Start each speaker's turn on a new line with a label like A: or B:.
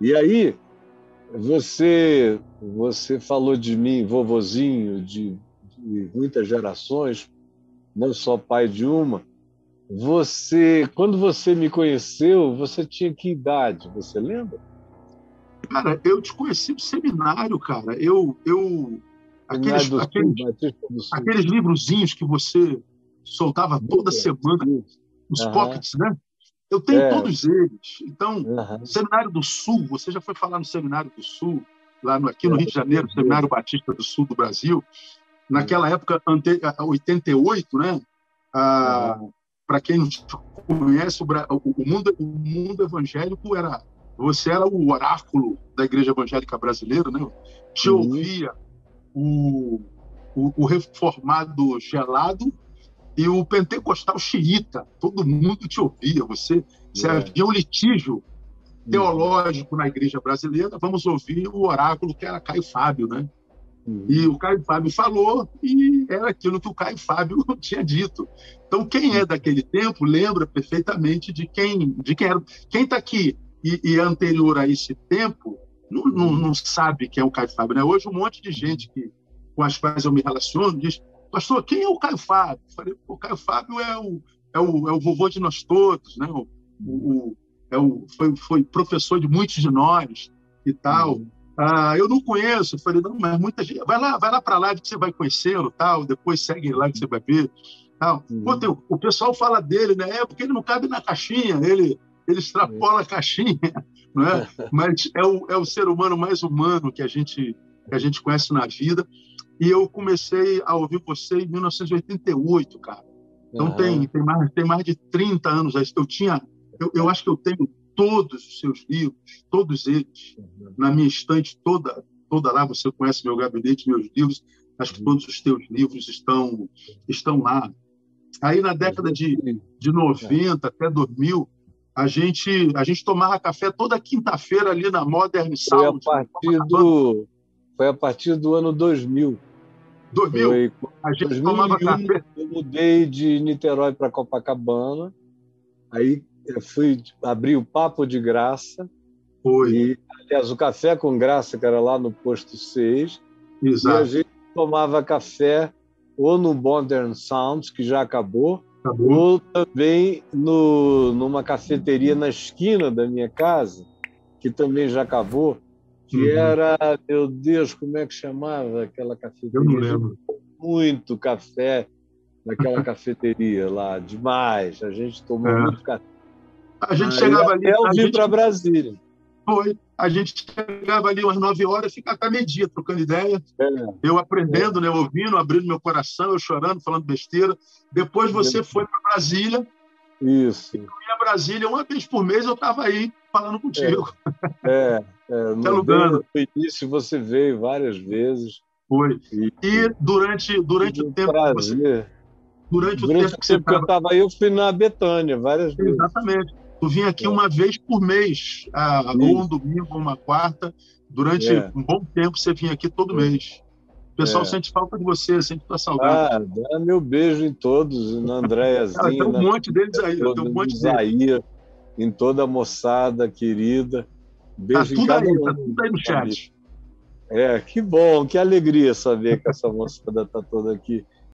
A: E aí, você falou de mim, vovozinho de muitas gerações, não só pai de uma. Quando você me conheceu, você tinha que idade? Você lembra?
B: Cara, eu te conheci no seminário, cara.
A: Seminário
B: Aqueles,
A: do Sul,
B: aqueles,
A: Batista do Sul.
B: aqueles livrozinhos que você soltava toda
A: Bíblia.
B: semana,
A: Isso.
B: os
A: Aham.
B: pockets, né? Eu tenho
A: É.
B: todos eles. Então,
A: Aham.
B: Seminário do Sul, você já foi falar no Seminário do Sul, aqui no
A: É,
B: Rio de Janeiro, Seminário Batista do Sul do Brasil,
A: sim.
B: naquela época, 88, né? Ah,
A: Aham.
B: para quem não conhece, o mundo evangélico era. Você era o oráculo da Igreja Evangélica Brasileira, né? Te
A: Sim.
B: ouvia o, o reformado gelado e o pentecostal xiita. Todo mundo te ouvia. Você
A: É.
B: havia um litígio
A: Uhum.
B: teológico na Igreja Brasileira. Vamos ouvir o oráculo que era Caio Fábio, né? E
A: Uhum.
B: o Caio Fábio falou e era aquilo que o Caio Fábio tinha dito. Então, quem é daquele tempo lembra perfeitamente de quem era. Quem está aqui e é anterior a esse tempo
A: Uhum.
B: não sabe quem é o Caio Fábio. Né? Hoje, um monte de gente com as quais eu me relaciono diz: Pastor, quem é o Caio Fábio? Eu falei: o Caio Fábio é o vovô de nós todos, né? O, foi professor de muitos de nós e tal.
A: Uhum.
B: Eu não conheço. Eu falei, não, mas muita gente. Vai lá para lá que você vai conhecê-lo, tal. Depois segue lá que você vai ver. Tal. Pô,
A: Uhum.
B: o pessoal fala dele, né? É porque ele não cabe na caixinha, ele
A: Uhum.
B: extrapola a caixinha, não é? Mas é o ser humano mais humano que a gente conhece na vida. E eu comecei a ouvir você em 1988, cara. Então tem,
A: Aham.
B: tem, mais, tem mais de 30 anos. Eu acho que eu tenho todos os seus livros, todos eles, na minha estante toda lá. Você conhece meu gabinete, meus livros. Acho que
A: Uhum.
B: todos os teus livros estão lá. Aí na
A: A
B: década de,
A: gente,
B: de
A: é,
B: 90 até 2000, a gente tomava café toda quinta-feira ali na Modern
A: foi a
B: Sound, em
A: partir
B: Copacabana.
A: do, foi a partir do ano 2000.
B: 2000,
A: Foi
B: a gente tomava
A: 2001,
B: café.
A: eu mudei de Niterói para Copacabana. Aí eu fui abrir o Papo de Graça.
B: Foi,
A: E, aliás, o Café com Graça, que era lá no posto 6, e a
B: exato.
A: gente tomava café ou no Modern Sounds, que já acabou,
B: Acabou.
A: ou também numa cafeteria na esquina da minha casa, que também já acabou, que
B: Uhum.
A: era, meu Deus, como é que chamava aquela
B: Eu não
A: cafeteria? A gente
B: lembro.
A: tomou muito café naquela cafeteria lá, demais. A gente tomou
B: É.
A: muito café.
B: A gente
A: Aí
B: chegava ali,
A: até eu vim para Brasília.
B: a gente chegava ali umas 9 horas, ficava até meio-dia trocando ideia,
A: É,
B: eu
A: é,
B: aprendendo, né, ouvindo, abrindo meu coração, eu chorando, falando besteira. Depois você foi para Brasília,
A: isso.
B: e a Brasília, uma vez por mês, eu estava aí falando
A: É,
B: contigo,
A: no
B: dialogando.
A: início você veio várias vezes
B: Foi.
A: e
B: E durante o
A: tive um
B: tempo que você,
A: prazer.
B: durante o
A: Durante
B: tempo
A: o
B: que você
A: tempo que eu
B: estava.
A: estava aí, eu fui na Betânia várias vezes.
B: Exatamente. Tu vinha aqui
A: É,
B: uma vez por mês, ou um
A: isso,
B: domingo, ou uma quarta. Durante
A: é,
B: um bom tempo, você vinha aqui todo mês. O pessoal
A: é.
B: sente falta de você, sente tua
A: Ah,
B: saudade.
A: dá meu beijo em todos, na
B: Cara, tem
A: Andréazinha,
B: um
A: na
B: monte deles
A: família
B: aí, tem
A: toda,
B: um
A: no
B: monte deles.
A: Isaías, em toda a moçada querida.
B: Tá
A: Beijo em
B: tudo
A: cada
B: aí, tá
A: um
B: tudo aí no
A: da família.
B: chat.
A: É, que bom, que alegria saber que essa moçada está toda aqui.